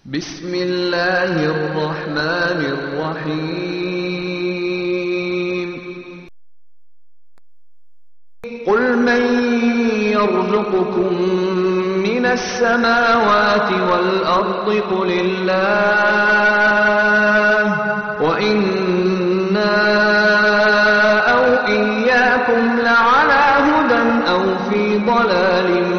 بسم الله الرحمن الرحيم قل من يرزقكم من السماوات والأرض قل الله وإنا أو إياكم لعلى هدى أو في ضلال